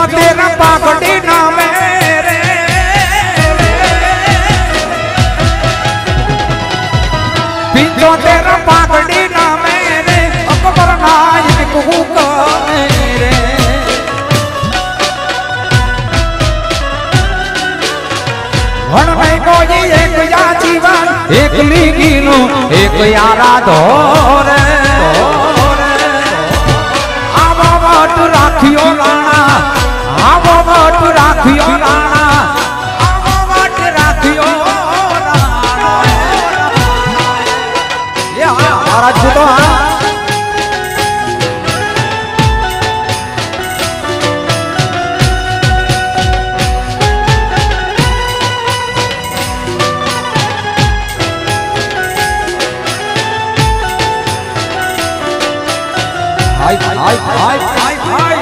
तेरा पागड़ी ना मेरे पिंजो तेरा पागड़ी ना मेरे अकबर नायक को मेरे हण नहीं कोई एक या जीवन एक लीगीनो एक यारा धोरे आवो वट राखियो राणा आवो वट राखियो राणा आवो वट राखियो राणा ये हमारा जुटो हाय हाय हाय हाय हाय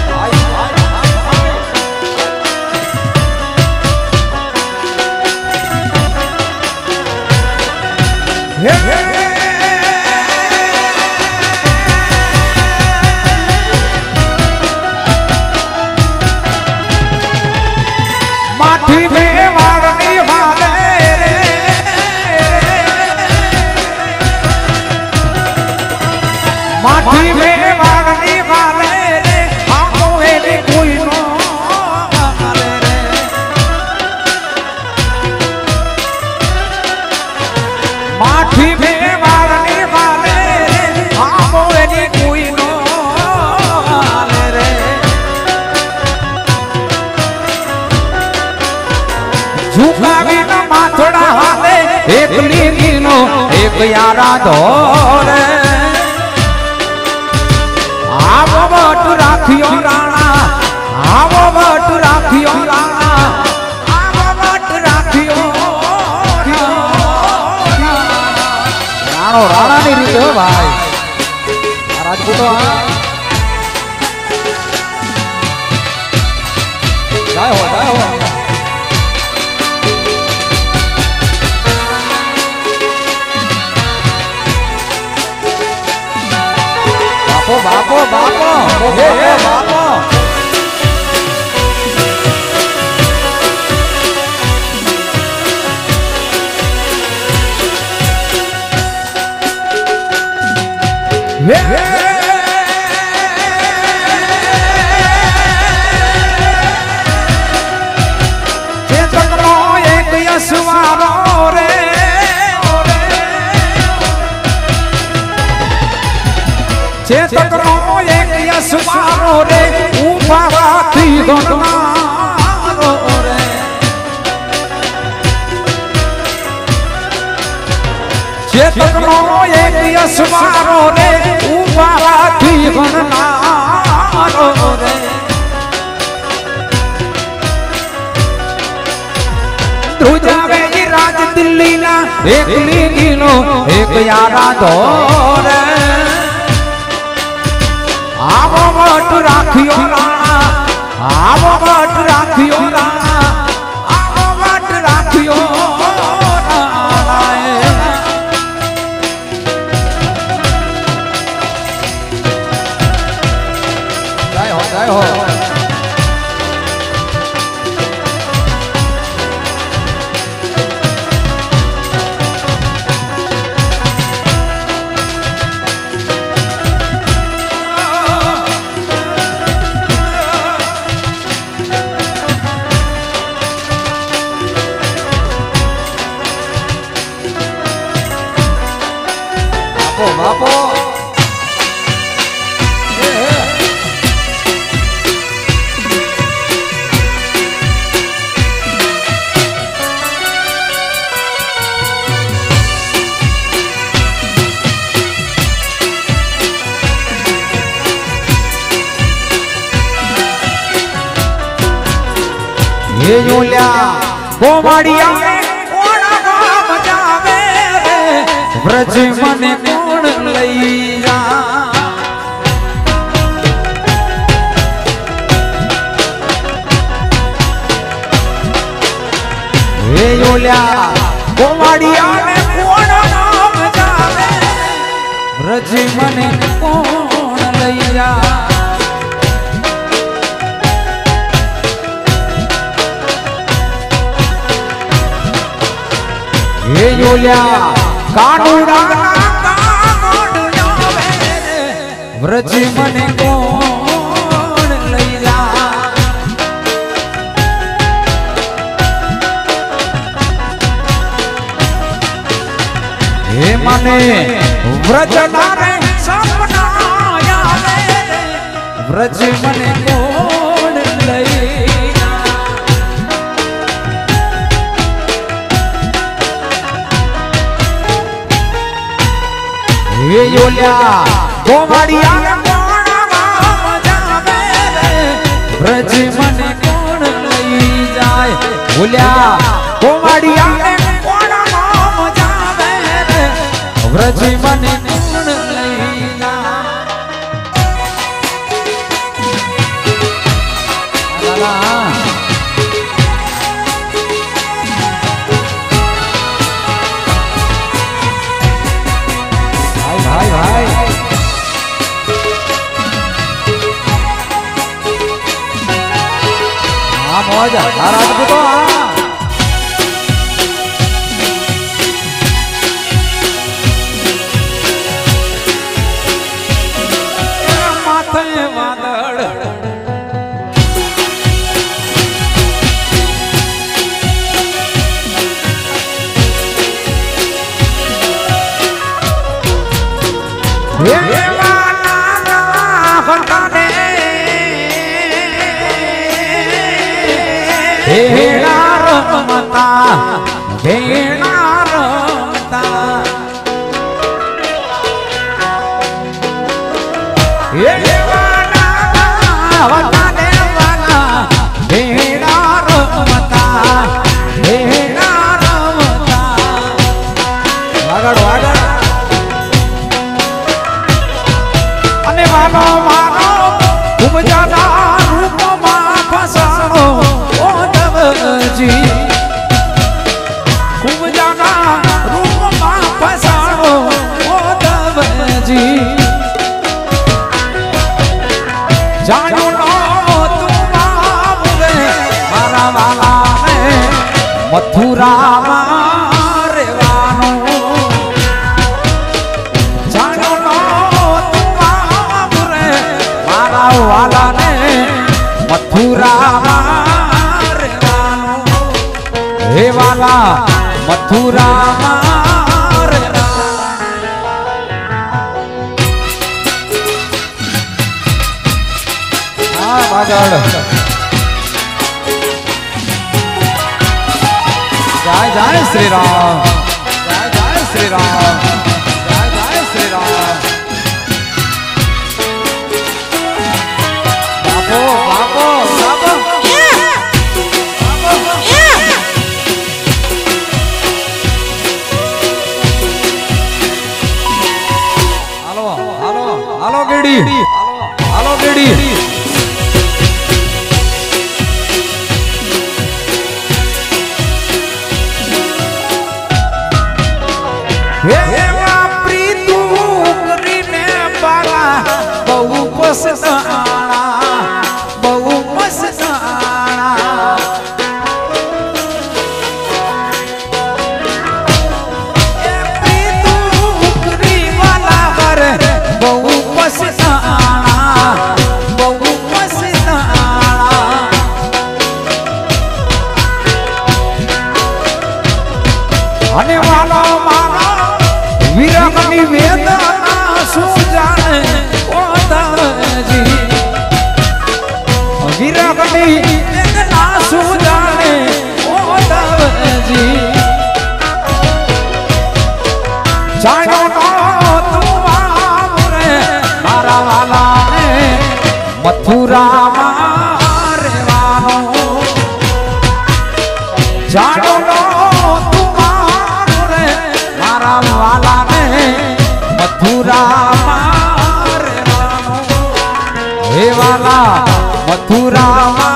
माठी में वारनी वाले रे माठी में माथोड़ा हाले एक लीनो एक यारा धोरे आवो वट राखियो राणा आवो वट राखियो राणा आवो वट राखियो राणो राणा नी रीत हो भाई राजपूतो जय हो जय हो बापो बापो बापो चेतक नो एक यशवारो रे चेतक नो एक यशवारो रे ऊपा राखी गणनारो रे चेतक नो एक यशवारो रे ऊपा राखी गणनारो रे ध्रुजावे राज दिल्ली ना एक लीगीनो एक यारा धोरे आवो वट राखियो राणा आवो वट राखियो राणा आवो वट राखियो राणा जय हो जय हो बापो ये योल्या गोमाड़िया कोड़ा गाम जावे व्रज मन कोण लैया ये योल्या गोमाड़िया कोण गाम जावे व्रज मन कोण लैया ઓલ્યા કાનુડા વ્રજ મને કોણ લઈ જા હે મને વ્રજ નારે સપના આવે વ્રજ મને કોણ લઈ જા હે ઓલ્યા ગોવાડિયા વ્રજ મને કોણ લઈ જાય બોલ્યા ગોવાડિયા વ્રજ મને કોણ લઈ જાય ભાઈ ભાઈ મોજ તારા તો માથે વાદળ ભેણા રમતા ભેણા રમતા ભેણા રમતા ભેણા રમતા વાગડ વાગડ અને માનો માનો ખૂબ જાના રૂપમાં ફસાણો ખૂબ જાના રૂપમાં ફસાણો ઓદવજી જાણ્યું નો તું બાબુરે મારા વાલાને મથુરામાં રહેવાનું જાણ્યું નો તું બાબુરે મારા વાલાને મથુરામાં હે વાલા મથુરામાં હા વાગડ જય જય શ્રી રામ જય જય શ્રી રામ જય જય શ્રી રામ બાપો બાપો બાપો હાલો ગેડી હાલો ગેડી એવા પ્રીતું કરીને બાલા બહુ પસંદ બહુ પસંદ અને વાલો મારો વિરહની વેદના શું જાણે ઓદવજી વિરહની વેદના શું જાણે ઓદવજી જાણો નો તું બાબુરે મારા વાલાને મથુરામાં રહેવાનું જાણો નો વાલાને મથુરામાં રહેવાનું હે વાલા મથુરામાં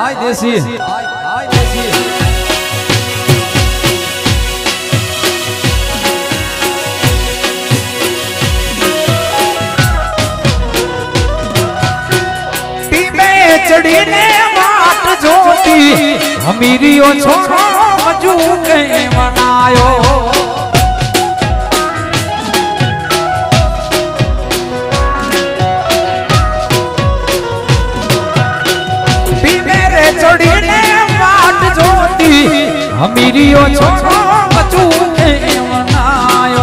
हाय देसी हाय देसी चढ़ी ने माट जोती हमीरियो छोरो मजू के मनायो मेरे चढ़ी ने माट जोती हमीरियो छोरो मजू के मनायो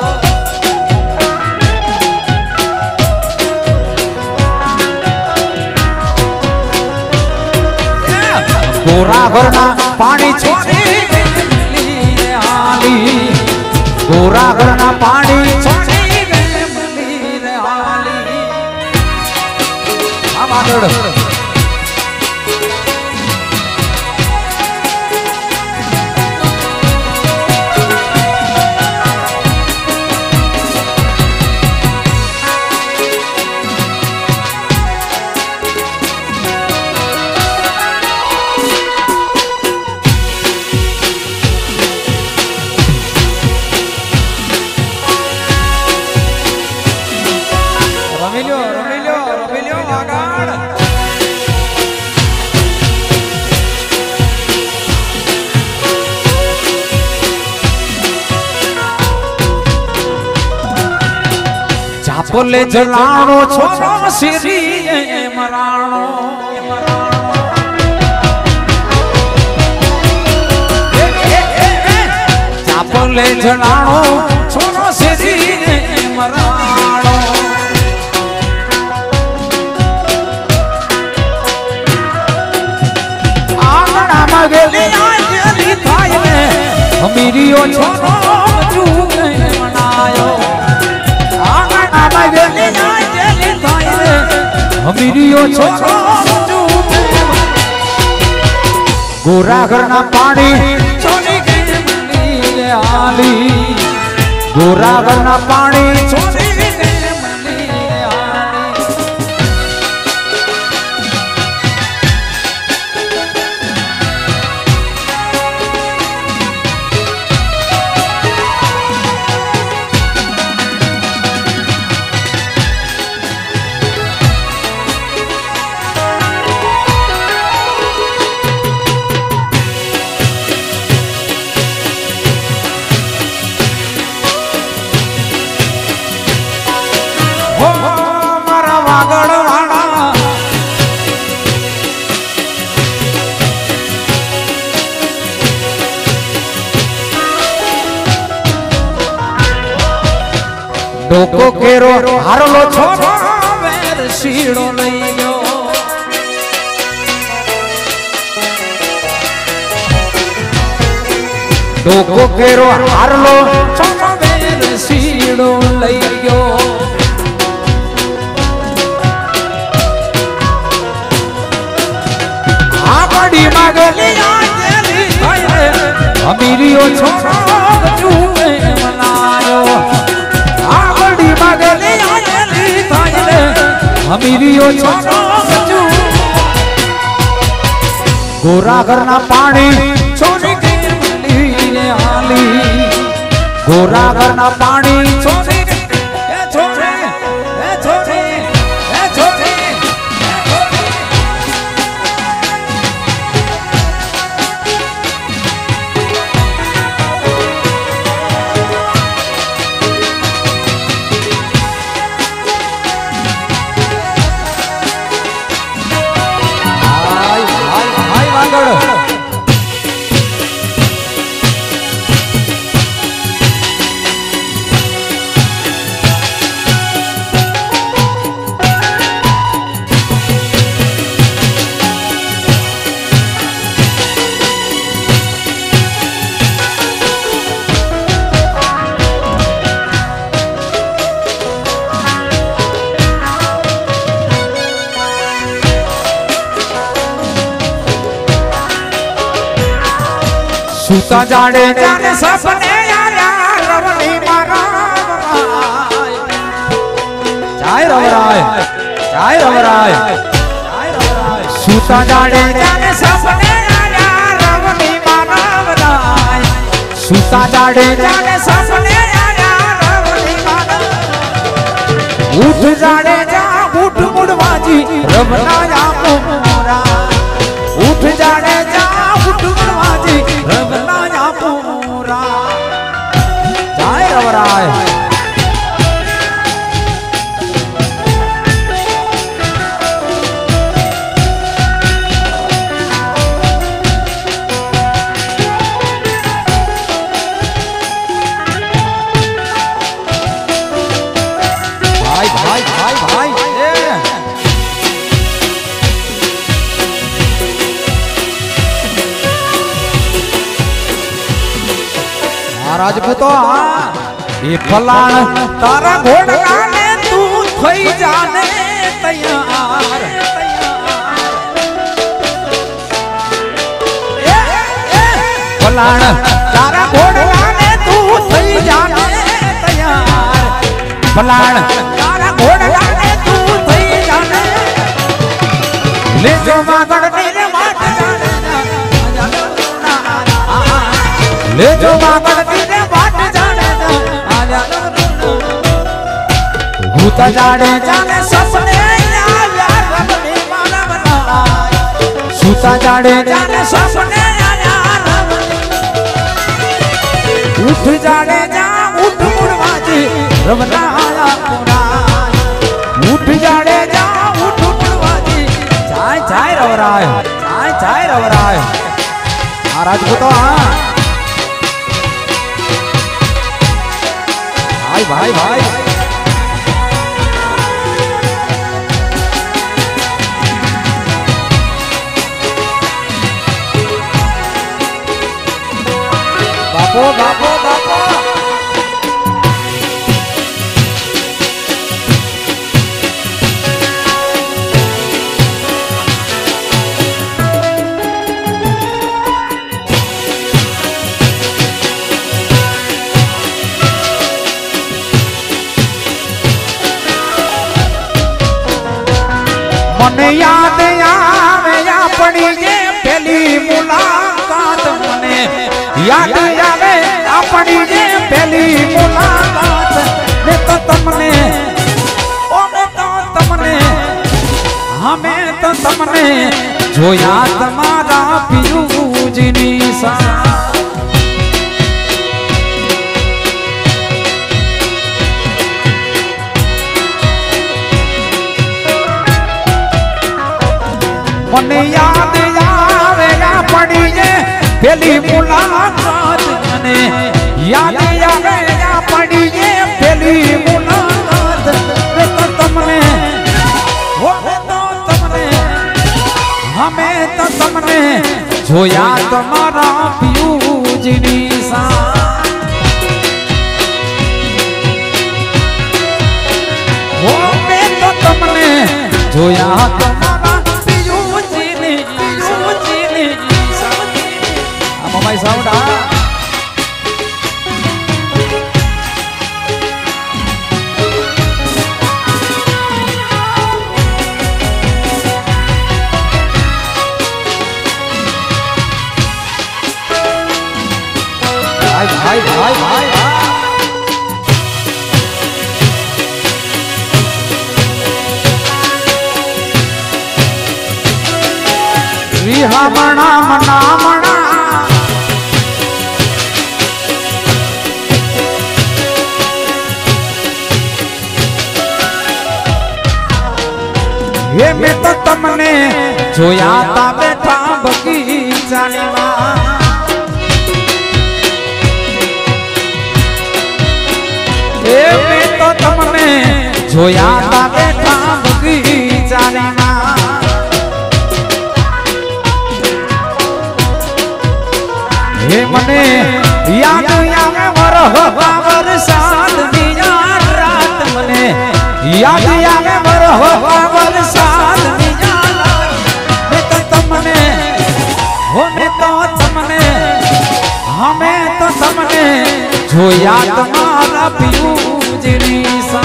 गोरा घरना पानी छोड़ी आली गोरा घरना पानी छोड़ी आली हम आदर रमिलियो आगाड़ चापोले जलाणो छोरो सिरी मराणो चापोले जलाणो छोरो सिरी मराणो मगली आंजली थाई ने हमीरियो छोरो मजू के मनायो आंगना मगली आंजली थाई ने हमीरियो छोरो मजू के गोरा घरना पानी छोड़ी के मनी आली गोरा घरना पानी छोड़ी डोको केरो हारलो छोरो वेर सीड़ो लईयो डोको केरो हारलो छोरो वेर सीड़ो लईयो आ बड़ी मगली आंजली थाई अमीरियो छोरो मजू के मनायो मगली आंजली थाई ने हमीरियो छोरो मजू गोरा घरना पानी छोड़ी के मनी ने आली गोरा घरना पानी छोड़ी सूता जाने जाने सपने आया रवनी मारा चाय रवराय सूता जाने जाने सपने आया रवनी मानव राय सूता जाने जाने सपने आया रवनी मानव उठ जाने जा उठ मुड़वाजी रवनाया मोरा उठ जाने जा उठ मुड़वाजी रवनाया मोरा जाए रवराय राजपूतो ये फलाण तारा घोड़ला ने तू थई जाने तैयार फलाण तारा घोड़ला ने तू थई जाने तैयार फलाण तारा घोड़ला ने तू थई जाने ले जो मागड़ तेरे माट जाने ले जो मागड़ तेरे माट जाने आजा भूता जाने जाने सपने आया रवनी मानव राय सूता जाने जाने सपने आया उठ जाने जा उठ मुड़वाजी रवना आया पुराय उठ जाने जा उठ मुड़वाजी चाय चाय रवराय चाय रवराय राजपूतो भाई भाई बापो बापो बापो મને યાદ આવે આપણી જે પેલી મુલાકાત મને યાદ આવે આપણી જે પેલી મુલાકાત મેં તો તમને અમે તો તમને જોયા તમારા પિયુજીની સા મને યાદ આવે આપણી જે પેલી મુલાકાત મને યાદ આવે આપણી જે પેલી મુલાકાત મેં તો તમને અમે તો તમને જોયા તમારા પિયુજીની સા મેં તો તમને જોયા તમારા my sound भाई रिहामणा मनामणा ये मैं तो तमने जोया ता बैठा बगीचानीमा ये मैं तो तमने जोया ता बैठा बगीचानीमा ये मने याद आवे वरह वरसाद बिना रात मने याद आवे वरह वरसाद बिना मैं तो तमने मैं तो तमने हमें तो तमने जोया तुम्हारा पियूजी सा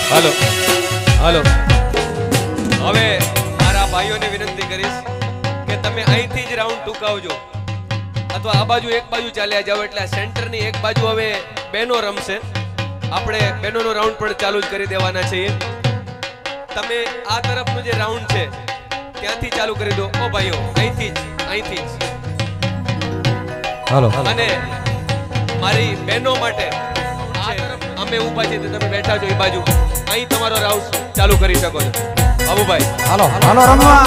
હાલો હાલો હવે મારા ભાઈઓને વિનંતી કરીશ કે તમે અહીંથી જ રાઉન્ડ ટૂંકાવજો અથવા આ બાજુ એક બાજુ ચાલ્યા જાઓ એટલે સેન્ટરની એક બાજુ હવે બેનો રમશે આપણે બેનોનો રાઉન્ડ પણ ચાલુ જ કરી દેવાના છીએ તમે આ તરફનો જે રાઉન્ડ છે ત્યાંથી ચાલુ કરી દો ઓ ભાઈઓ અહીંથી જ હાલો અને મારી બહેનો માટે અમે ઊભા છીએ તમે બેઠા છો એ બાજુ અહીં તમારો રાઉન્ડ ચાલુ કરી શકો છો બાબુભાઈ હાલો હાલો રમવા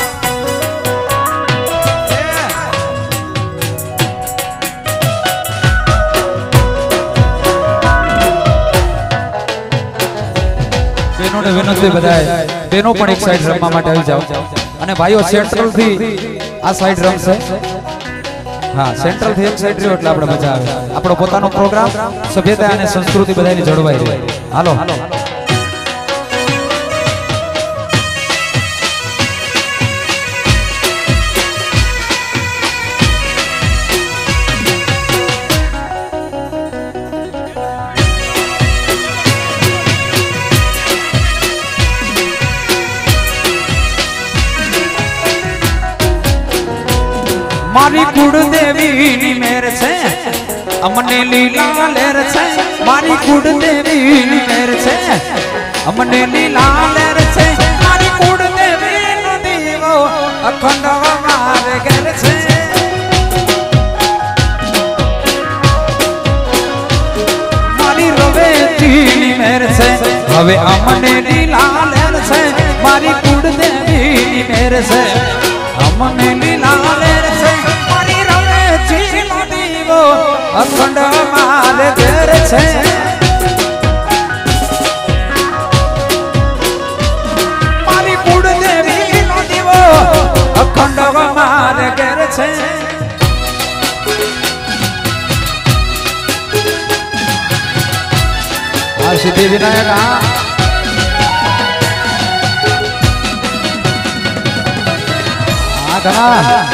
બેનોને વિનંતી બધાય બેનો પણ એક સાઈડ રમવા માટે આવી જાઓ અને ભાઈઓ સેન્ટ્રલ થી આ સાઈડ રમશે હા સેન્ટ્રલ થી એક સાઈડ રહ્યો એટલે આપણે મજા આવે આપણો પોતાનો પ્રોગ્રામ સભ્યતા અને સંસ્કૃતિ બધાની જળવાઈ રહે હાલો मारी कुलदेवी नी मेर छे अमने लीला लेर छे मारी कुलदेवी नी मेर छे अमने लीला लेर छे मारी कुलदेवी नो दीवो अखंड मारे घर छे मारी रवेती नी मेर छे हवे अमने लीला लेर छे मारी कुलदेवी नी मेर छे अमने लीला लेर छे अखंड मारे घर छे मारी कुलदेवी नो दीवो अखंड मारे घर छे आ सिद्धि विनायक आ घना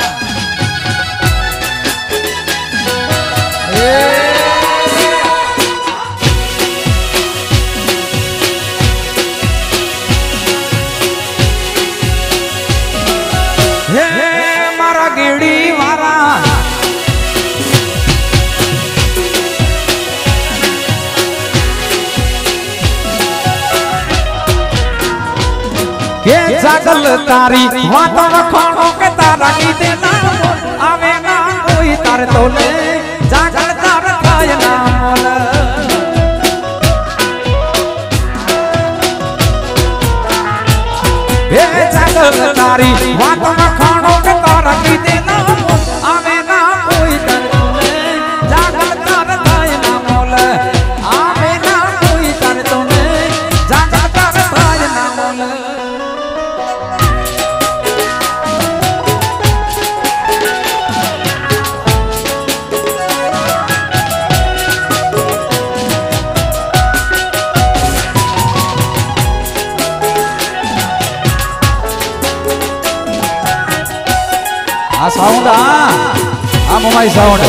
मारा गेड़ी वाला के जागल तारी वाता वखाणो के तारा की देना आवे ना कोई तार तोले जागल तार काय ना मोल ए जागल तारी वाता वखाणो के तारा की देना आवे ना कोई तार तोले जागल तार काय ना मोल आवे ना कोई तार तोले जागल तार काय ना मोल आ साउंड आ मोबाइल साउंड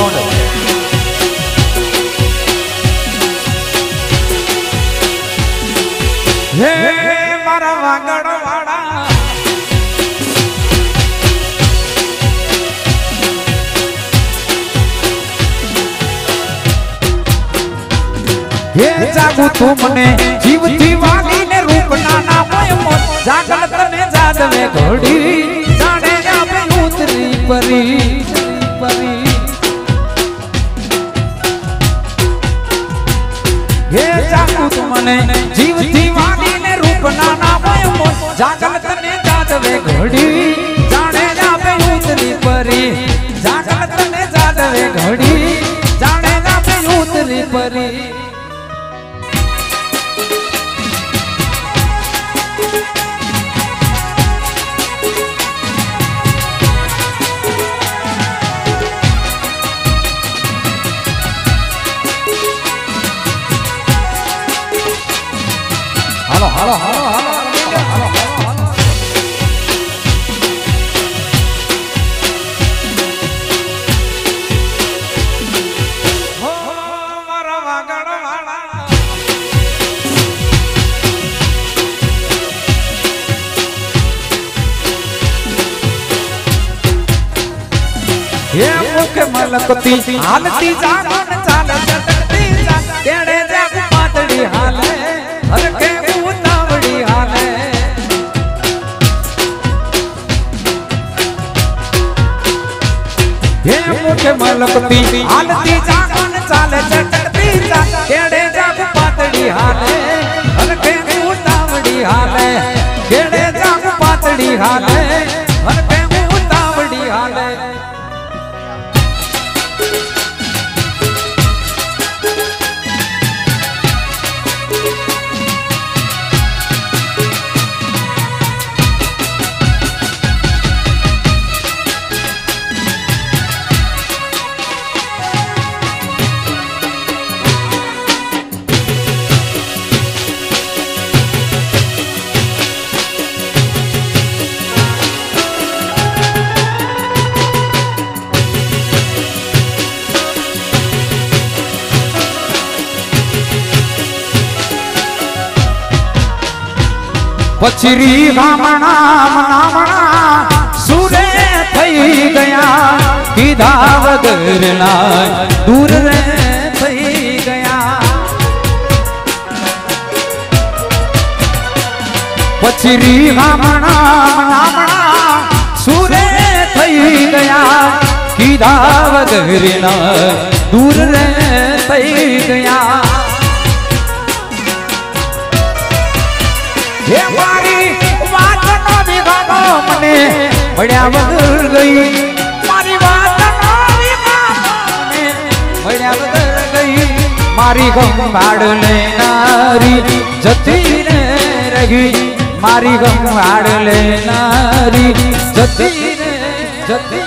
हे मारा वागड़ वाड़ा हे जागू तू मने जीवती वाली ने रूप नाना मोय मोर जागल तने जादवे घोड़ी जाने जावे उतरी परी परी हे जागू तू मने जीवती वाली ने रूप नाना मोय मोर जागल तने जादवे घोड़ी जाने जावे उतरी परी जागल तने जादवे घोड़ी जाने जावे उतरी परी हालो हालो हालो हालो हालो हालो हो मारा वागड़ वाला मुख मलकती हालती जागन चाल चटकती जा तेड़े जागू पातड़ी हाले हरके उतावड़ी हाले ये मुख मलकती हालती जागन चाल चटकती जा तेड़े जागू पातड़ी हाले हरके उतावड़ी हाले तेड़े जागू पातड़ी हाले हरके उतावड़ी हाले पचरी गामणा मनामणा सूरे थई गया कीधा वगर ना दूर रे थई गया पचरी गामणा मनामणा सूरे थई गया कीधा वगर ना दूर रे थई गया ये मारी बात नो विगानो मने बढ़िया बदल गई मारी बात नो विगानो मने बढ़िया बदल गई मारी गंगाड़ ले नारी जती ने रही मारी गंगाड़ ले नारी जती ने जती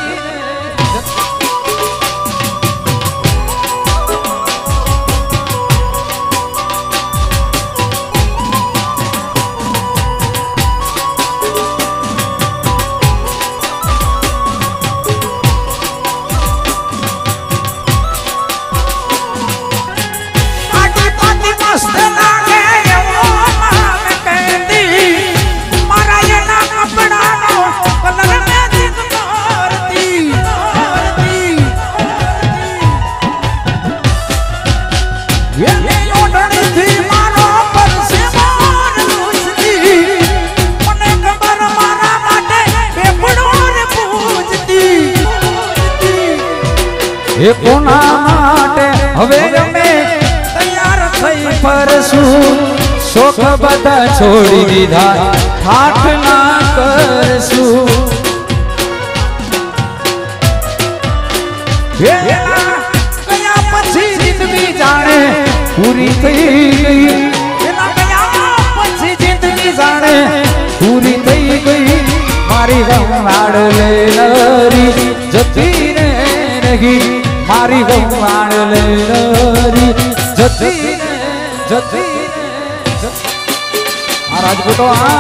ये कोना माटे हवे અમે તૈયાર થઈ ફરશું શોખ બધા છોડી દીધા ઠાઠ ના કરશું કયા પછી જિંદગી જાણે પૂરી થઈ ગઈ કયા પછી જિંદગી જાણે પૂરી થઈ ગઈ મારી ગંગાડ લે લરી જતી ને રહી मारी गंगाड़ ले री जती ने जती ने आ राजपूतो हाँ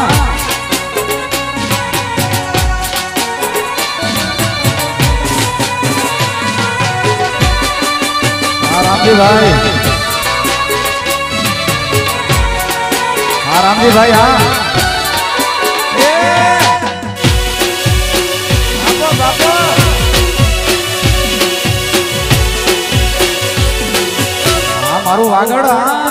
रामजी भाई हाँ रामजी भाई हाँ मारू वागड़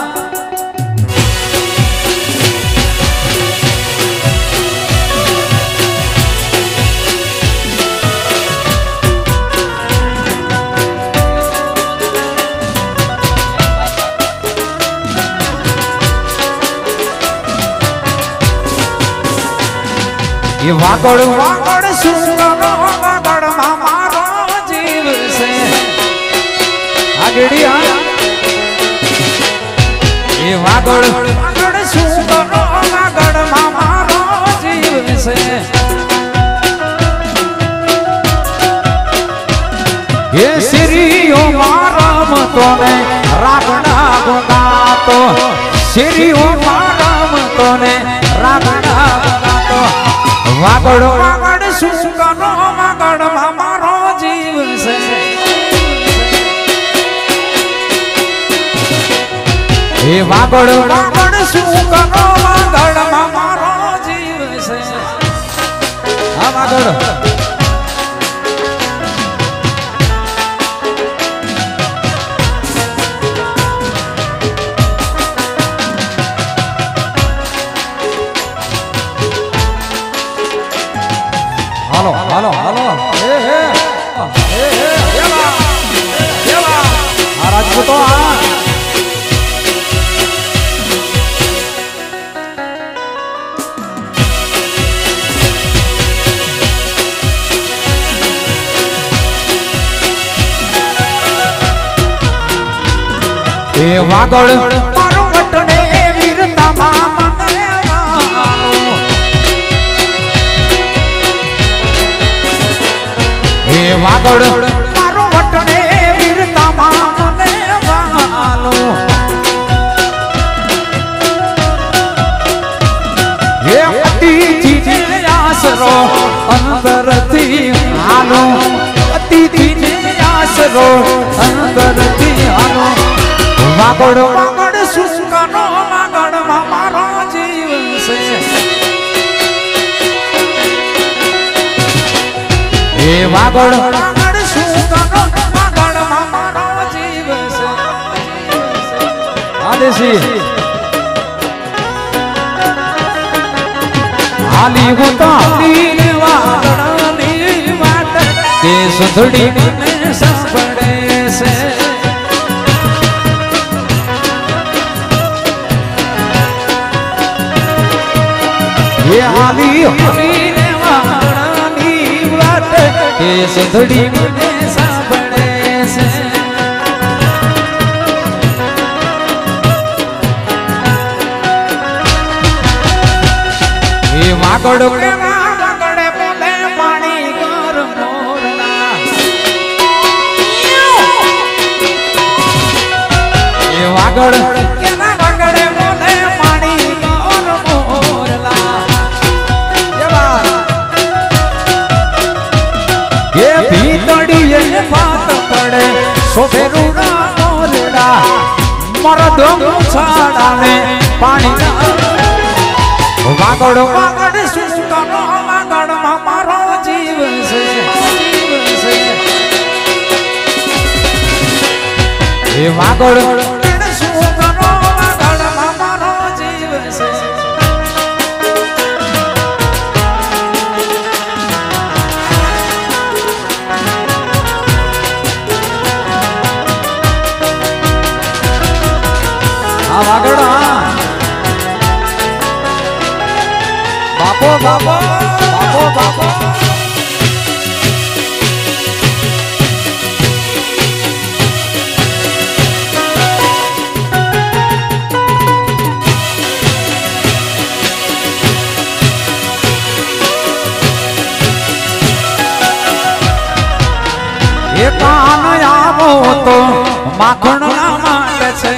ये वागड़ वागड़ सुंगनो वागड़ मारो जीव से आगड़िया ये वागड़ वागड़ सुंगनो वागड़ मारो जीव से ये श्रीओ मारम तो ने रागड़ा गुगा तो श्रीओ मारम तो ने रागड़ा गुगा तो वागड़ वागड़ सुंगनो वागड़ मारो जीव से ये वागड़ वागड़ सुंगनो वागड़ मारो जीव से हाँ वागड़ હાલો હાલો આ રાજપૂતો આ એ વાગળ મારો વટને વીરતા માં મને વાલો એ વાગળ મારો વટને વીરતા માં મને વાલો એ અતિથિ ને આસરો અંતરથી હાલો અતિથિ ને આસરો અંતરથી હાલો વાગડ વાગડ સુસ્કાનો વાગડ માં મારો જીવ છે એ વાગડ વાગડ સુસ્કાનો વાગડ માં મારો જીવ છે આદેશી હાલી હું તો હાલી વાગડની વાત કે સુધડી મને સાંભળે છે ये आली हमी ने वाणी वाट ये सुधड़ी मुझे साबड़े से ये वागड़ के वागड़े बोले पानी कर मोरला ये वागड़ के वागड़े बोले पानी कर मोरला ये भीतड़ी ये बात पड़े सोफेरुड़ा मोरड़ा मरद मुछाड़ा ने पानी वागड़ वागड़ सुस्कानो वागड़ में मारो जीव से ये वागड़ सुस्कानो वागड़ में मारो जीव से वागड़ा बापो बापो बापो बापो ये कान आवो तो माखण ना माट छे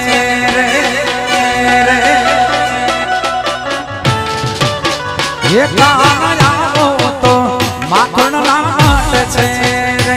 ये कान आवो तो माखण ना माट छे रे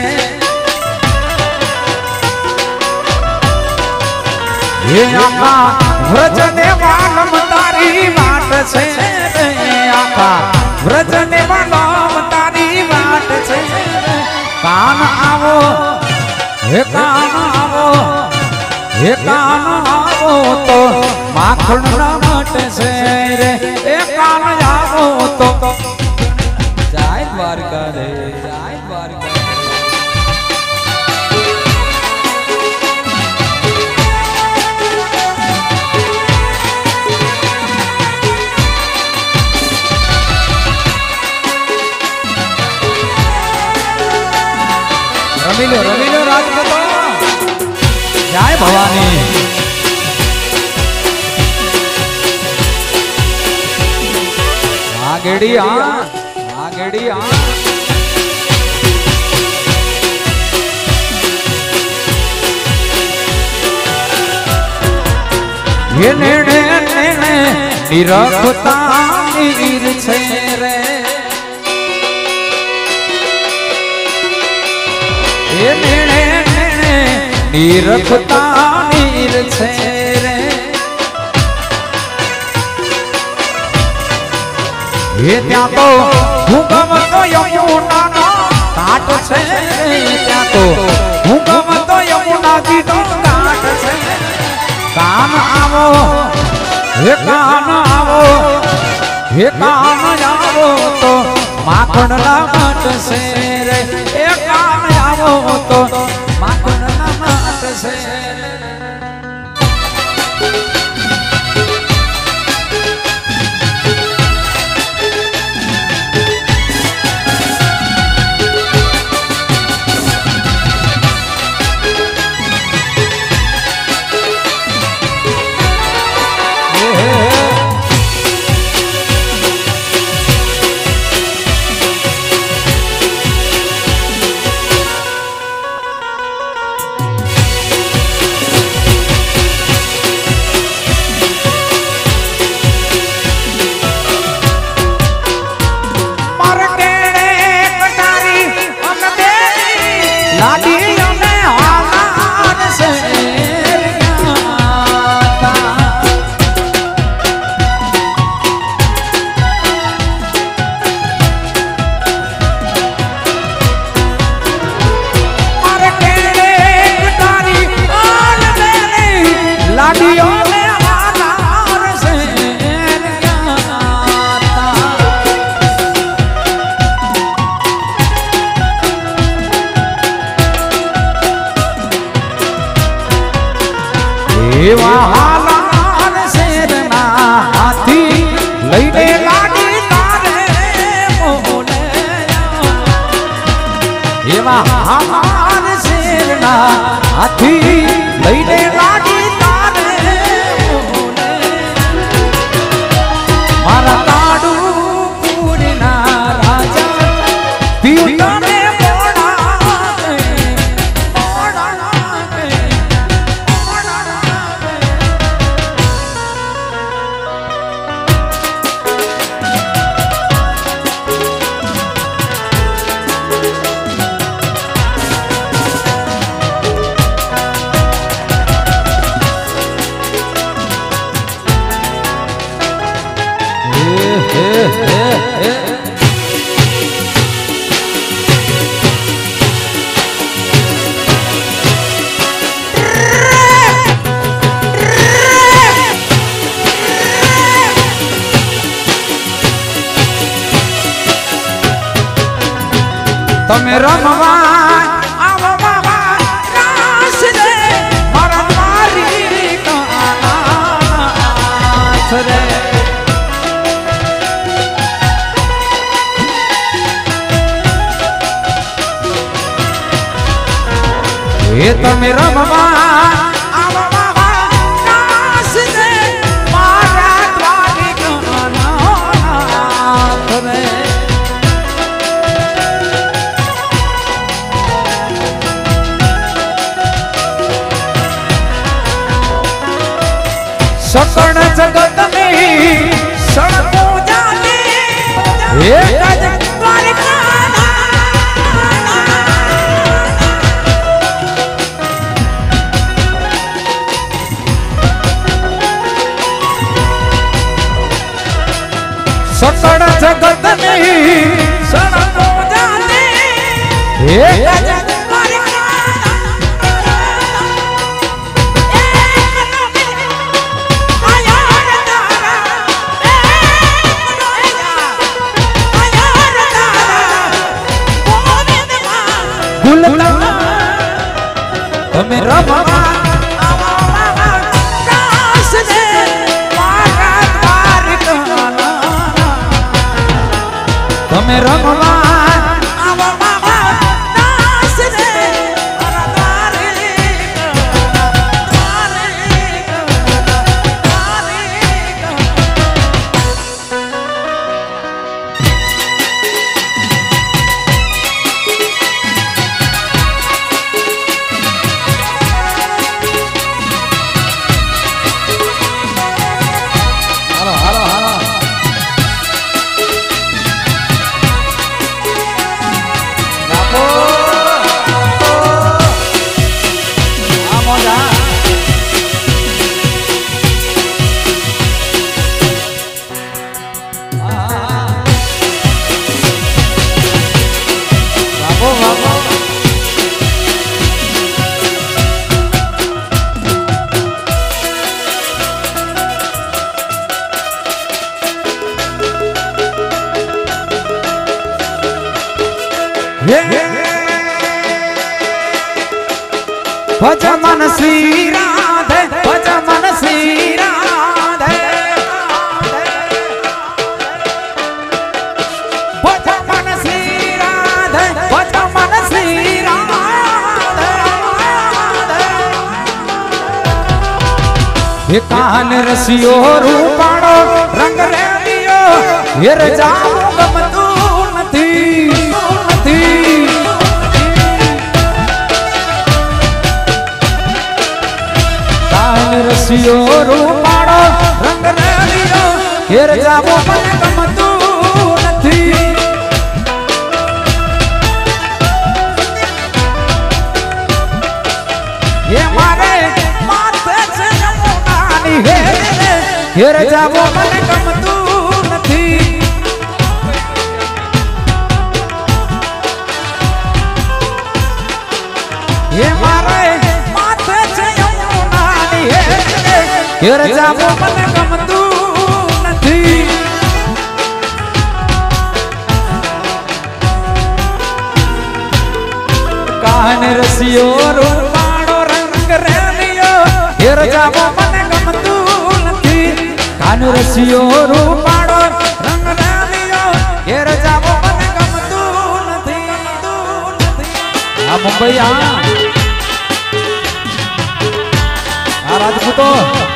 ये आका व्रज ने वालम तारी वाट छे रे आका व्रज ने वालम तारी वाट छे कान आवो हे कान आवो हे कान आवो तो माखण ना माट छे रे ए कान आवो तो जय द्वारका रे जय द्वारका रमीलो राजपूतो जय भवानी आगेड़ी आ ये नेणे नेणे निरखता नीर छे रे ये नेणे नेणे निरखता नीर छे रे ये त्या तो भूगम तो यमुना नो घाट छे त्या तो भूगम तो यमुना जी नो घाट छे कान आवो हे कान आवो तो માખણ ના મટશે રે એ કામ આવો તો માખણ ના મટશે એવા હાલાર શેરના હાથી લઈને લાડી તારે મોલે એવા હાલાર શેરના હાથી લઈને લાડી તારે મોલે મારા તાડુ પૂરના રાજા પીઉ તમે રમવા આવો બાબા રાસ રે મારા મારી કાનાથ રે એ તમે રમવા આવો બાબા રાસ રે મારા મારી કાનાથ રે सकण जगत में सड़को जाने एक द्वारिका सकण जगत में सड़को जाने एक તમે રમવા આવા રાસ રે મારા દ્વારકા તમે રમવા આવા રાસ રે મારા દ્વારકા ભજ મન શ્રી રાધે ભજ મન શ્રી રાધે ભજ મન શ્રી રાધે ભજ મન શ્રી રાધે હે કાન રસિયો રૂપાળો રંગ રેલિયો હેર જાવું ગમતું નથી રસિયો રૂપાળો રંગ રેલિયો ઘેર જાવો મને ગમતું નથી એ મારે માથે છે યમુનાની ઘેર જાવો મને ગમતું નથી એ મારે માથે છે ઘેર જાવું મને ગમતું નથી કાન રસિયો રૂપાળો રંગ રેલિયો ઘેર જાવું મને ગમતું નથી કાન રસિયો રૂપાળો રંગ રેલિયો ઘેર જાવું મને ગમતું નથી આ મુંબઈ આ રાજપૂતો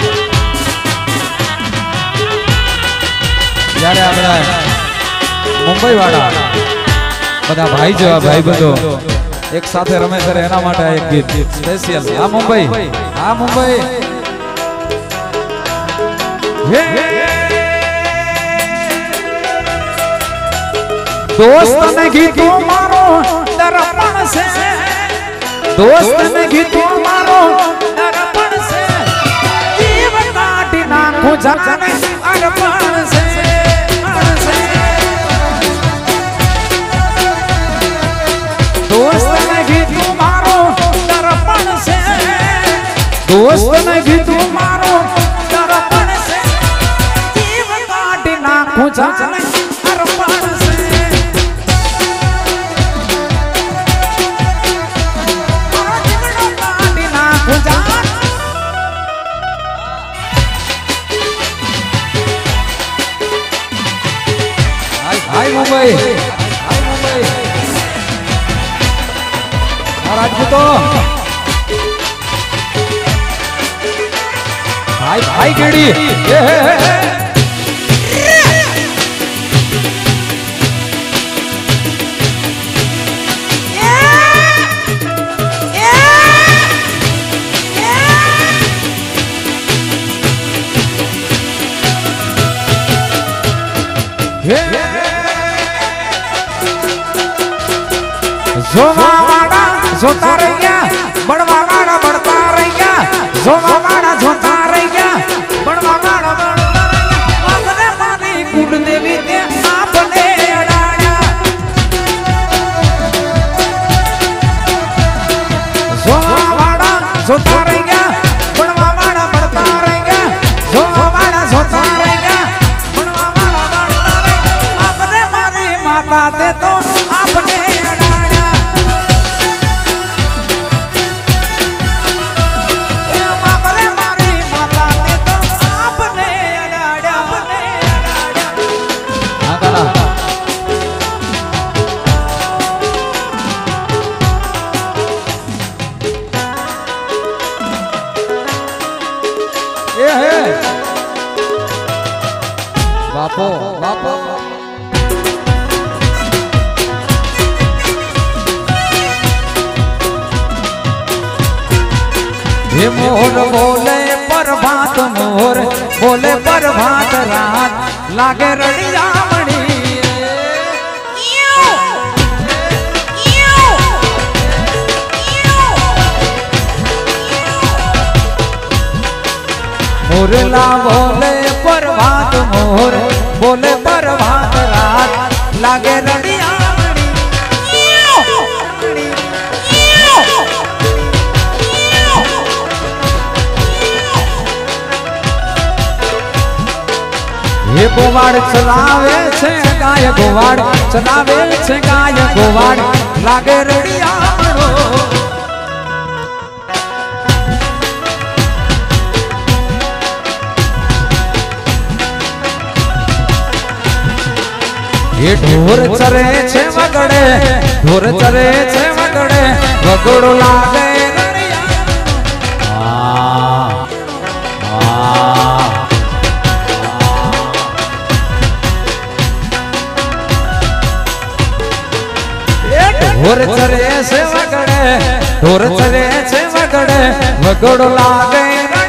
જ્યારે આપણે મુંબઈ વાળા બધા ભાઈ જેવા ભાઈ બંધો એક સાથે રમે કરે એના માટે એક ગીત સ્પેશિયલ આ મુંબઈ દોસ્ત ને ગીતો મારો દર્પણ છે દોસ્ત ને ગીતો મારો દર્પણ છે જીવ કાઢી નાખું જાને અર્પણ છે દોસ્ત ને ગીતો મારો દર્પણ છે દોસ્ત ને ગીતો મારો દર્પણ છે જીવ કાઢી નાખું જાને અર્પણ છે હાય મુંબઈ રાજપૂતો ભાઈ કેડી જોવા વાળા જોતા રહ્યા બળવા વાળા બળતા રહ્યા જોવા વાળા જોતા રહ્યા બળવા વાળા બળતા રહ્યા આપને મારી કુળ દેવી તે આપને અડાયા જોવા વાળા જોતા રહ્યા બળવા વાળા બળતા રહ્યા જોવા વાળા જોતા રહ્યા બળવા વાળા બળતા રહ્યા આપને મારી માતા તે તો આપને બાપો બાપો હે મોર બોલે પ્રભાત મોર બોલે પ્રભાત રાત લાગે રળિયામણી મોરલા બોલે પ્રભાત મોર બોલે પ્રભાત રાત લાગે હે ગોવાડ ચલાવે છે ગાય ગોવાડ ચલાવે છે ગાય ગોવાડ લાગે રડિયામણો એ ઢોર ચરે છે વગડે, ઢોર ચરે છે વગડે, વગડો લાગે ઢોર ચરે છે વગડે, ઢોર ચરે છે વગડે, વગડો લાગે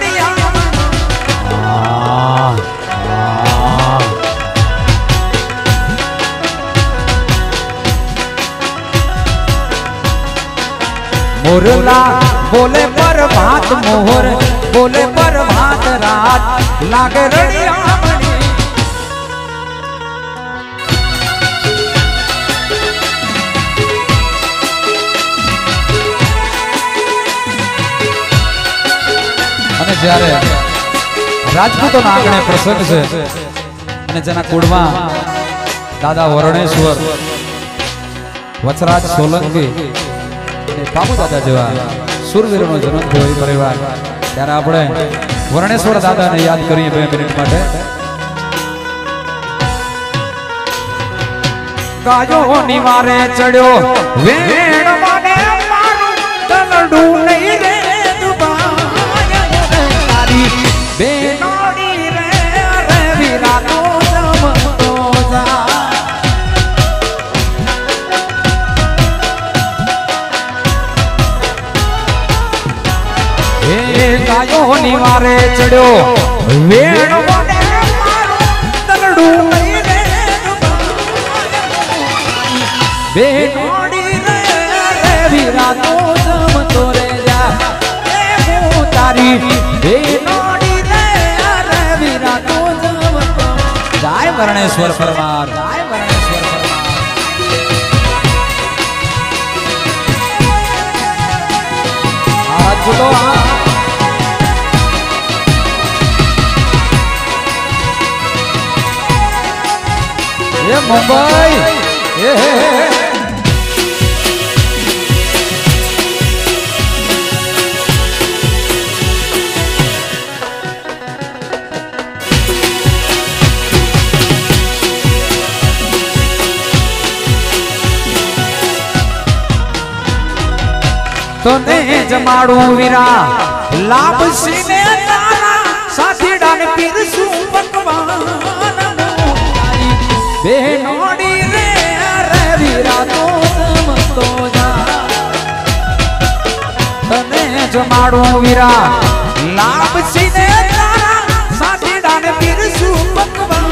મોરલા બોલે પર ભાત મોહર બોલે પર ભાત રાત લાગે રડિયામણી અને જ્યારે રાજપૂતોના આંગણે પ્રસંગ છે અને જેના કુળમાં દાદા વર્ણેશ્વર વચરાજ સોલંકી બાબુ દાદા જેવા સુરવીરોનો જન્મ થયો એ પરિવાર ત્યારે આપણે વર્ણેશ્વર દાદાને યાદ કરીએ 2 મિનિટ માટે. ગાયો નિવારે ચડ્યો વેણ મને મારું તલડું નહીં રે દુબાય તારી બેનોડી રે વિરાતો જમતો જા ગાયો નિવારે ચડ્યો વેણ મને મારું તલડું નહીં રે બેનોડી રે વિરાતો જમતો રે જા હું તારી બેનોડી રે વિરાતો જમતો જાય વર્ણેશ્વર પરમાર, જાય વર્ણેશ્વર પરમાર. આ ચલો ये मुंबई तो ने जमाड़ू वीरा लाभ सीने तारा साथी डान पीरसू पकवान बेनोडी रे विरातो जमतो जा तने जमाड़ू वीरा लाभ सीने तारा साथी डान पीरसू पकवान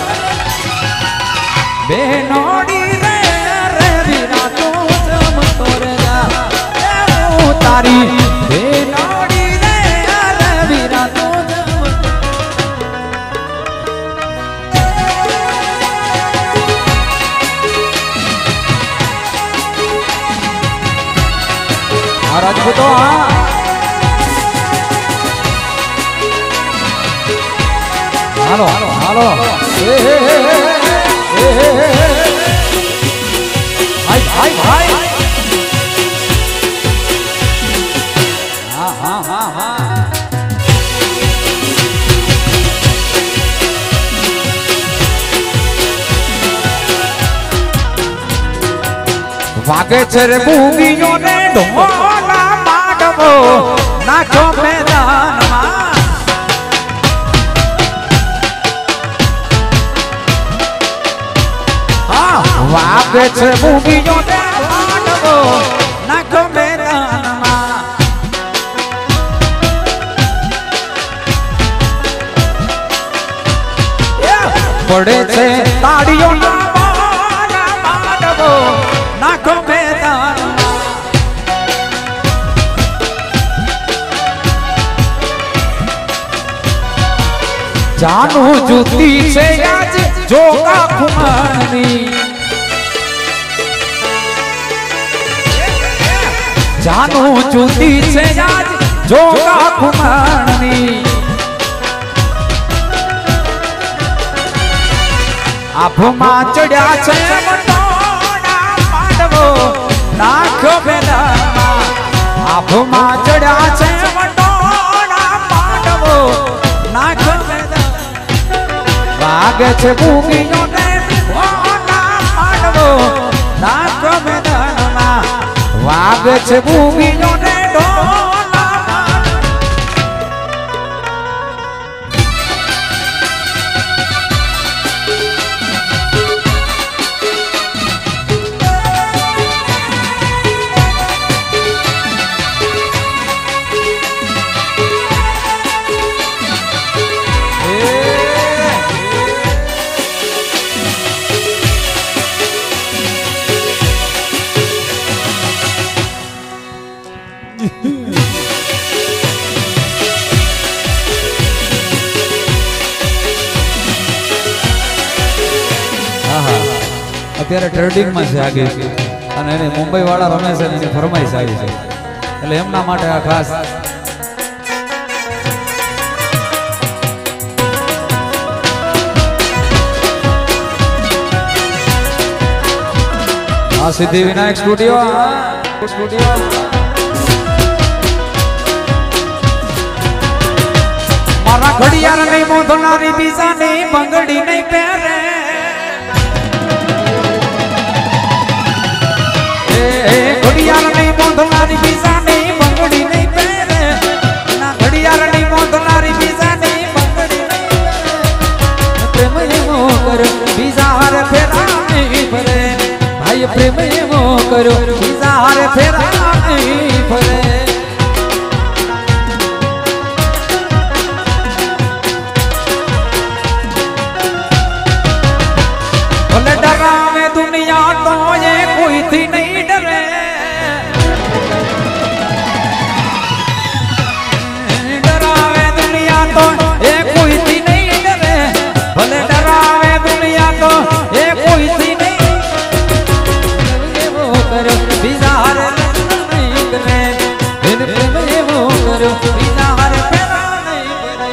बेनोडी रे विरातो जमतो रे जा तारी बेनोडी रे विरातो રાજપૂતો હાલો હાલો હાલો ભાઈ ભાઈ ભાઈ હા હા હા હા વાગે છે રે બુગીઓ ને ઢોલા પાડવો નાખો મેદાનમાં હા વાગે છે બુગીઓ ને પાડવો નાખો મેદાનમાં પડે છે તાળીઓ ના પાડવો નાખો મેદાન જાનુ જુતી છે આજ જોગા ખુમાની જાનુ જુતી છે આજ જોગા ખુમાની આભમાં ચડ્યા છે નાખો મેદાનમાં આભમાં ચડ્યા છે વટોળા પાડવો નાખો મેદાન વાગે છે બુગીઓ ને ભોલા તો નાચો મેદાનમાં વાગ છે ભૂમિનો ને ઢોલામાં અત્યારે ટ્રેડિંગમાં છે આગે અને એને મુંબઈ વાળા રમે છે એની ફરમાઈશ આવી છે એટલે એમના માટે આ ખાસ આ સિદ્ધિ વિનાયક સ્ટુડિયો મારા ઘડિયાળ નહીં મોઢનારી બીજા નહીં બંગડી નહીં પહેરે ઘડિયાળ નહીં મોઢનારી બીજા નહીં બંગડી નહીં પહેરે ઘડિયાળ નહીં મોઢનારી બીજા નહીં બંગડી નહીં પ્રેમ એવો કરો બીજા હારે ફેરા નહીં ભરે ભાઈ પ્રેમ એવો કરો બીજા હારે ફેરા નહીં ભરે ભલે ડરાવે દુનિયા તો એ કોઈથી નહીં ડરે ડરાવે દુનિયા તો એ કોઈથી નહીં ડરે ભલે ડરાવે દુનિયા તો એ કોઈથી નહીં એવો કરો બીજા હારે નહીં કરે પ્રેમ એવો કરો બીજા હારે ફેરા નહીં કરે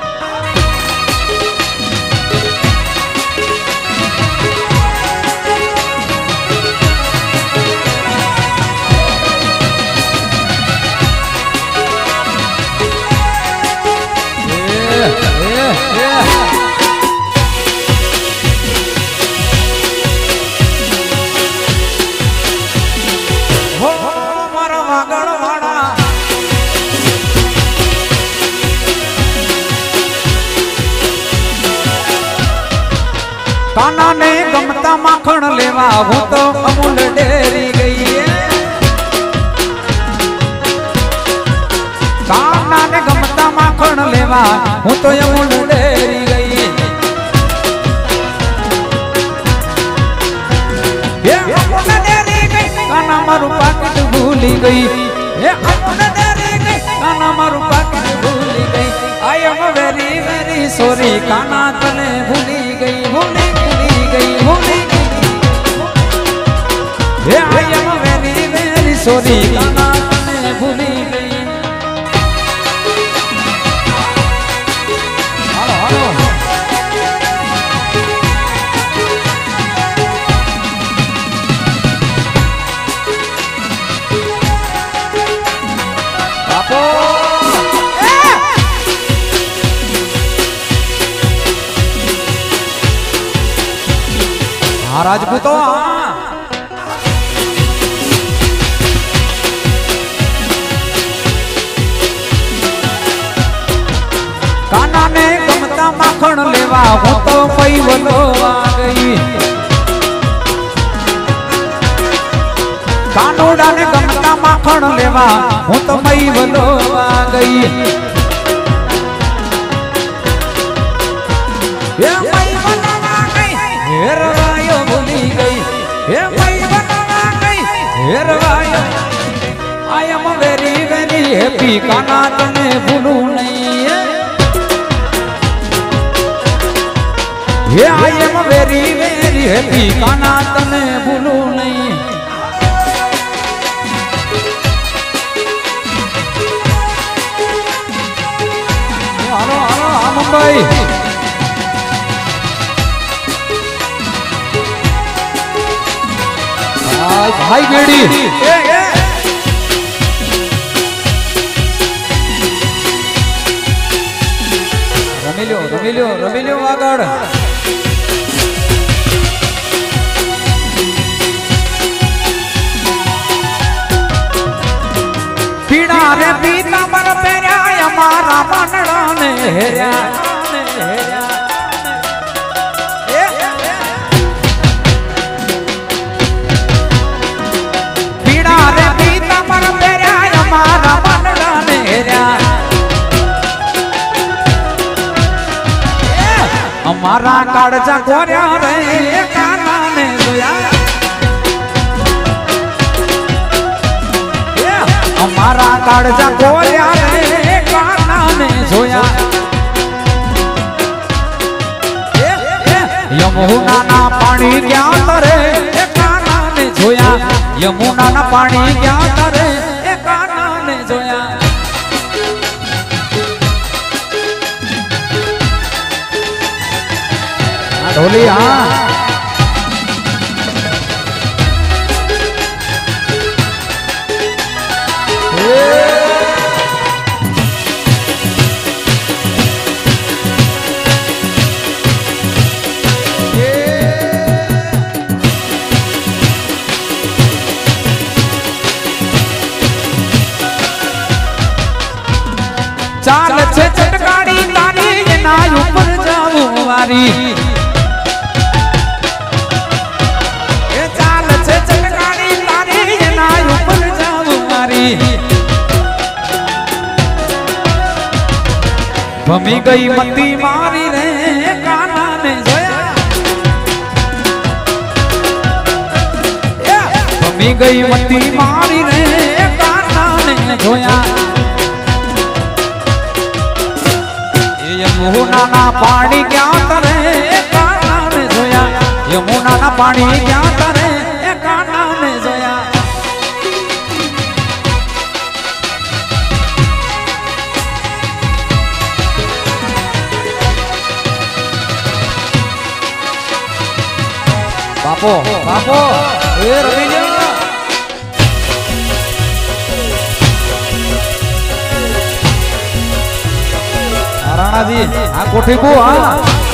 કાના ને ગમતા માખણ લેવા હું તો અમૂલ ડેરી ગઈ કાના ને ગમતા માખણ લેવા હું તો અમૂલ ડેરી ગઈ અમૂલ ડેરી ગઈ કાના મારું પાકીટ ભૂલી ગઈ અમૂલ ડેરી ગઈ કાના મારું પાકીટ ભૂલી ગઈ I am very very sorry Kana તને ભૂલી ગઈ ભૂલી I am very very sorry કાના તને ભૂલી ગઈ હાલો હાલો બાપો આ રાજપૂતો કાના ને ગમતા માખણ લેવા હું તો પૈવલો ગઈ કાનુડા ને ગમતા માખણ લેવા હું તો પૈવલો ગઈ એ પૈવલો ગઈ હેરવાયો ભૂલી ગઈ એ પૈવલો ગઈ હેરવાયો I am very very happy કાના તને ભૂલું નહીં I am very very happy કાના તને ભૂલું નહીં હાલો હાલો આ મુંબઈ ભાઈ બેડી રમી લ્યો આગળ ને હેર્યા ને હેર્યા પીડા રે પીતા પણ પહેર્યા અમારા મનડા ને હેર્યા અમારા કાળજા કોર્યા રે કાના ને જોયા અમારા કાળજા કોર્યા રે કાના ને જોયા યમુનાના પાણી ક્યાં તરે કાના ને જોયા યમુનાના પાણી ક્યાં તરે કાના ને જોયા ઢોલી હા ચાલ છે ચટકાડી તારી એના ઉપર જાવું વારી એ ચાલ છે ચટકાડી તારી એના ઉપર જાવું વારી ભમી ગઈ મતી મારી રે કાના ને જોયા ભમી ગઈ મતી મારી રે કાના ને જોયા યમુનાના પાણી ક્યાં તરે કાના ને જોયા યમુનાના પાણી ક્યાં તરે કાના ને જોયા બાપો બાપો એ રવિ રાણાજી આ કોઠી બહુ હા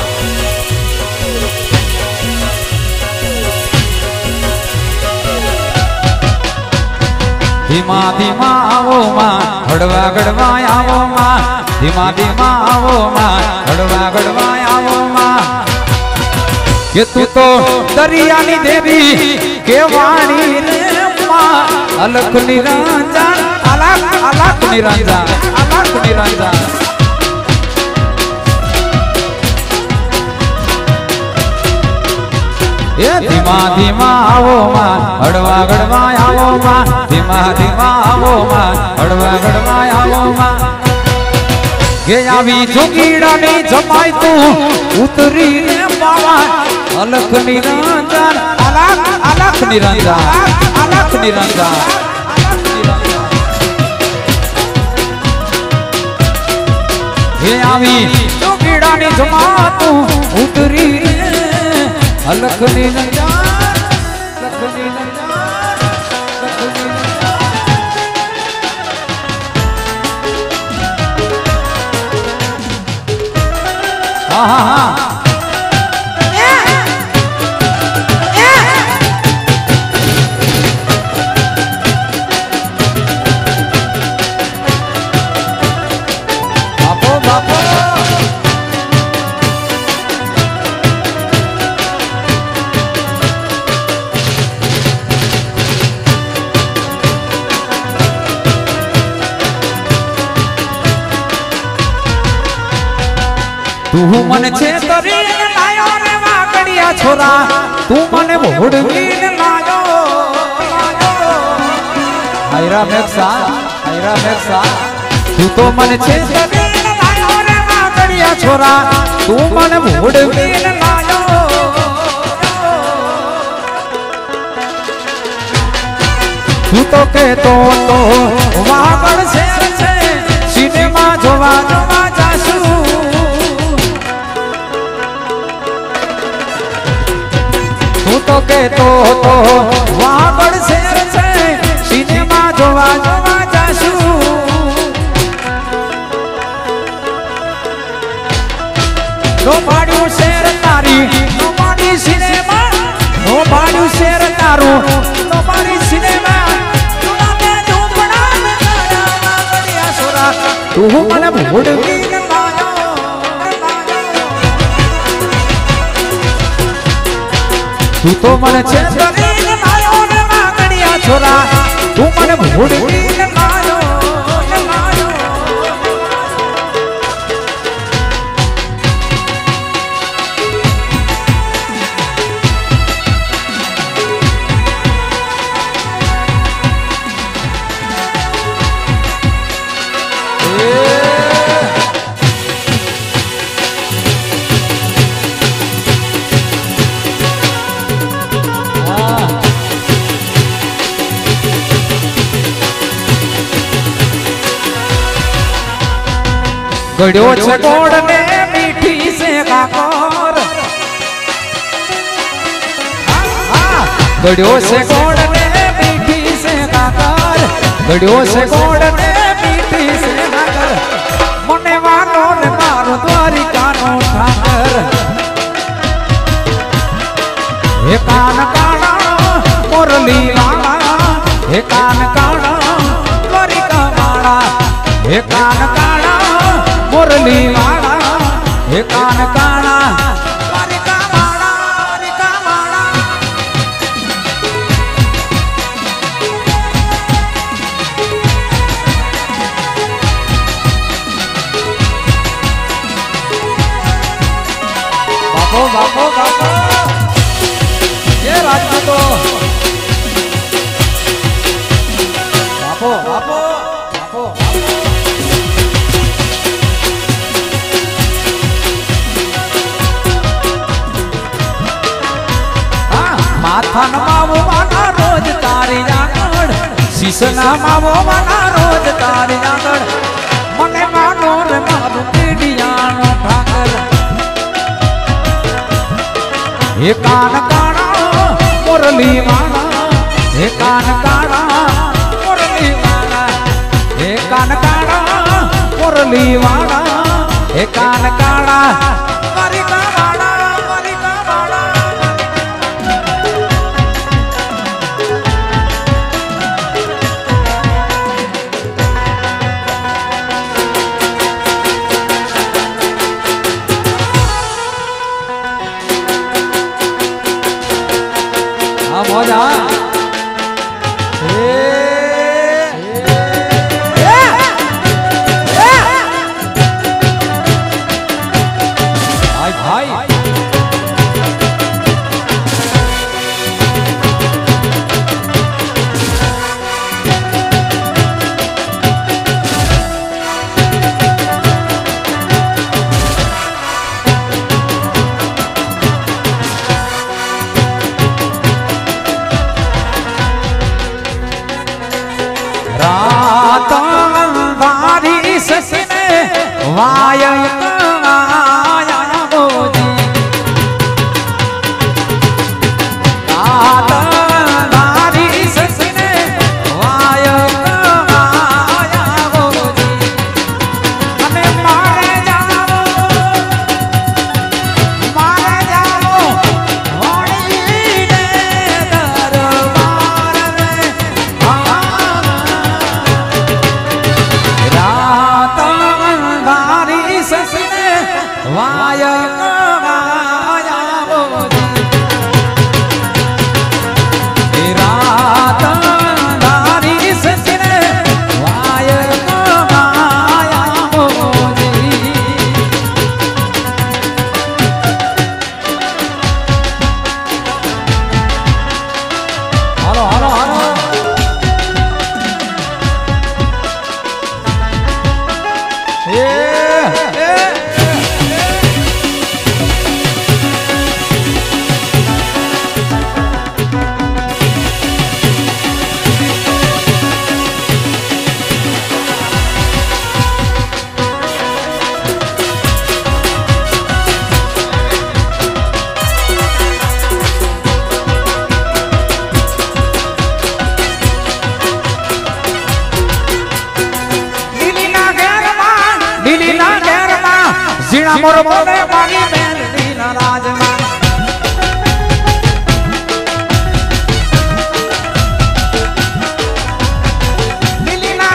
ધીમા ધીમા આવો માં હળવા ગડવા આવો માં ધીમા ધીમા આવો માં હળવા ગડવા આવો માં કે તું તો દરિયાની દેવી કેવાણી રે માં અલખ નિરંજન અલખ નિરંજન અલખ નિરંજન ધીમા ધીમા આવો માં હળવા ગડવા આવો માં ધીમા ધીમા આવો માં હળવા ગડવા આવો માં કે આવી જોગીડાની જમાય તું ઉતરી ને પાવા અલખ નિરંજન અલખ નિરંજન અલખ નિરંજન કે આવી જોગીડાની જમા તું ઉતરી અલખ નિરંજન અલખ નિરંજન હા હા હા બાપો બાપો તું મને છેતરી લાયો રે વાગડિયા છોરા તું મને ભોડવીને લાયો આયરા મેક્ષા તું તો મને છેતરી લાયો રે વાગડિયા છોરા તું મને ભોડવીને લાયો તું તો કહેતો તો વાગડ શેર છે સિનેમા જોવા જોવા જાશું તો કેતો તો વાગડ શેર છે સિનેમા જોવા જોવા જાશું નો પાડ્યું શેર તારી નો પાડી સિનેમા નો પાડ્યું શેર તારું નો પાડી સિનેમા તું મને ભૂડવી લાયો તું તો મને છેતરીને લાયો ને માગણિયા છોરા તું મને ભૂલવીને લાયો ને લાયો ગળ્યો છે ગોળ ને મીઠી છે કાકર ગળ્યો છે ગોળ ને મીઠી છે કાકર ગળ્યો છે ગોળ ને મીઠી છે કાકર મને વાનો ને મારો દ્વારિકાનો ઠાકર હે કાન કાણા મોરલી વાળા હે કાન કાણા દ્વારિકા વાળા હે કાન કાણા मुरली वाला हे कान काना द्वारिका वाला द्वारिका वाला बापो बापो बापो ये राजपूतो बापो बापो बापो माथन मावो माना रोज तारी जागड़ शीशना मावो माना रोज तारी जागड़ मने मानो रे मारू पीड़ियानो ठाकर हे कान काना मुरली वाला हे कान काना मुरली वाला हे कान काना मुरली वाला हे कान काना द्वारिका वाला द्वारिका वाला मजा भाई भाई वाय मोदी दारी ससने वाय मोदी अने मारे जाओ होड़ी ने दरबार में रात ससने वाय वाया मोदी रात दारी ससने वाय वाया मोदी हेलो हेलो हेलो जीना मोर बोले मारी मेलडी ना राजमा दिली ना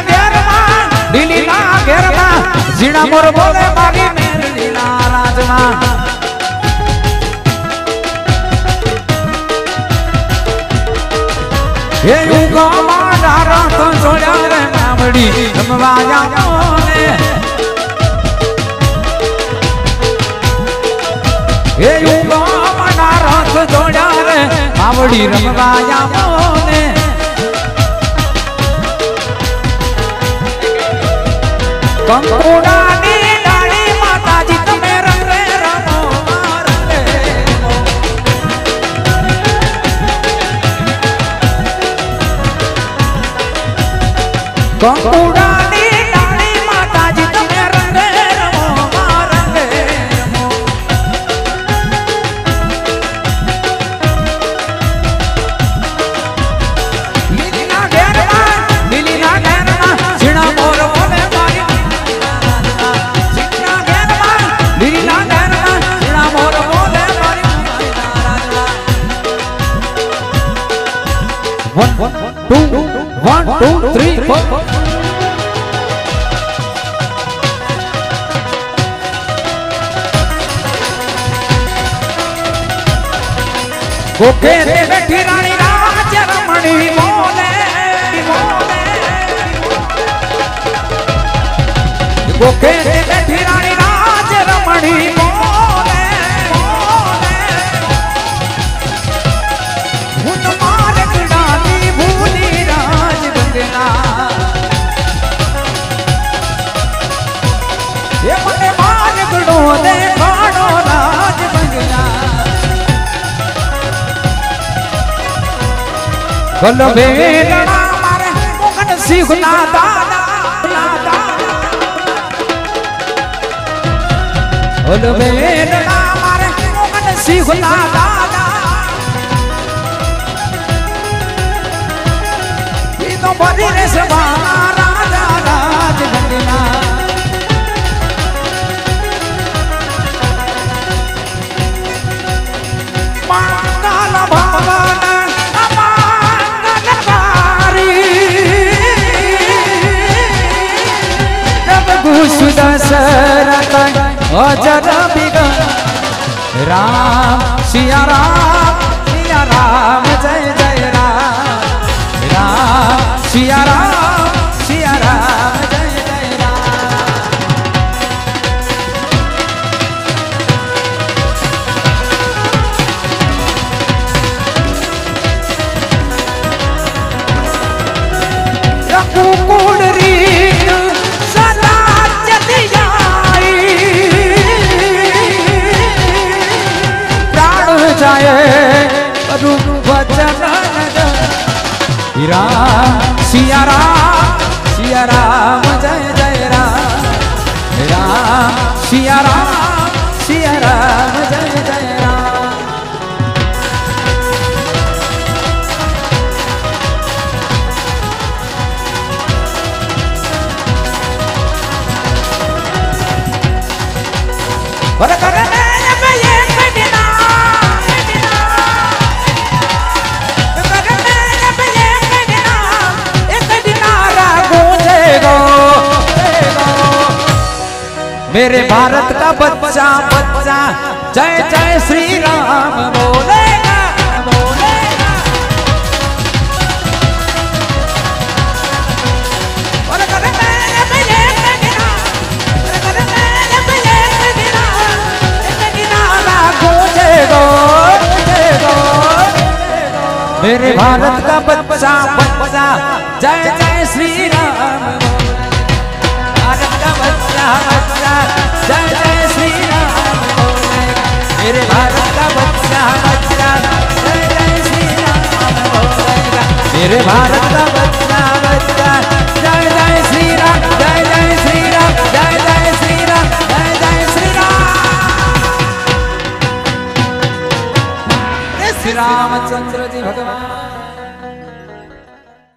घेरमा जीना मोर बोले मारी मेलडी ना राजमा એ યુગમાં ડારા તો જોડ્યા રે માવડી રમવા જામો ને એ યુગમાં ડારા તો જોડ્યા રે માવડી રમવા જામો ને કંકુડાની ડાળી માતાજી તમે રંગે રમો મારે કંકુડાની ડાળી માતાજી તમે રંગે રમો મારે લીલીના ઘેરમાં ઝીણા મોર બોલે One, two, three, four. गोखे ते बैठी रानी राज रमणी बोले गोखे ते बैठी रानी राज रमणी बोले हुन मार गडानी भूली राज गंगना ये मने मार गडो दे खाड़ो राज गंगना गल बेलड़ा मारे मुगन सिंहना दादा गल बेलड़ा मारे मुगन सिंहना दादा ये तो बड़ी रे सवाना राजा राज गंगना मंगल भवन दशरथ अजर बिगन राम सिया राम जय जय राम राम सिया राम जय जय राम रघुकुल रीत सदा चली जाई प्राण जाए रूप वचन राम सिया राम जय जय राम राम सिया राम जय जय राम और करने पे ये मदीना करने पे ये मदीना एक दिनारा गूंजेगा मेरे भारत का बच्चा बच्चा जय जय श्री राम बोलेगा बोलेगा और करने पे ये मदीना करने पे ये मेरे भारत का बच्चा बच्चा जय जय श्री राम भारत का बच्चा बच्चा जय जय श्री राम मेरे भारत का बच्चा बच्चा जय जय श्री राम बोलेगा मेरे भारत का बच्चा बच्चा जय जय श्री राम जय जय श्री राम जय जय श्री राम जय जय श्री राम श्री रामचंद्र जी भगवान।